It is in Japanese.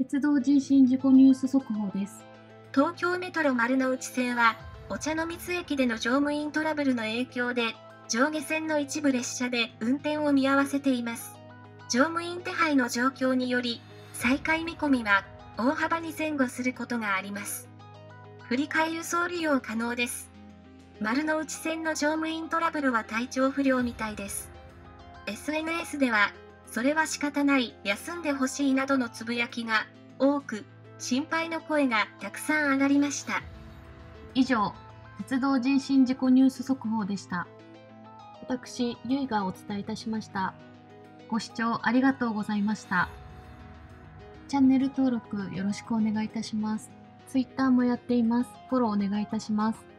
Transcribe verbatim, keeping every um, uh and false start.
鉄道人身事故ニュース速報です。 東京メトロ丸ノ内線は、お茶の水駅での乗務員トラブルの影響で、上下線の一部列車で運転を見合わせています。乗務員手配の状況により、再開見込みは大幅に前後することがあります。振り替え輸送利用可能です。丸ノ内線の乗務員トラブルは体調不良みたいです。エスエヌエス では、それは仕方ない、休んでほしいなどのつぶやきが多く、心配の声がたくさん上がりました。 以上、鉄道人身事故ニュース速報でした。私、ゆいがお伝えいたしました。ご視聴ありがとうございました。チャンネル登録よろしくお願いいたします。ツイッターもやっています。フォローお願いいたします。